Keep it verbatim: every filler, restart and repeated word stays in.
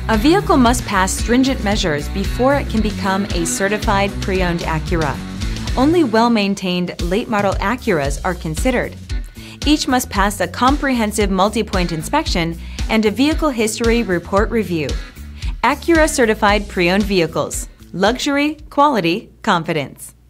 A vehicle must pass stringent measures before it can become a certified pre-owned Acura. Only well-maintained late-model Acuras are considered. Each must pass a comprehensive multi-point inspection and a vehicle history report review. Acura certified pre-owned vehicles. Luxury, quality, confidence.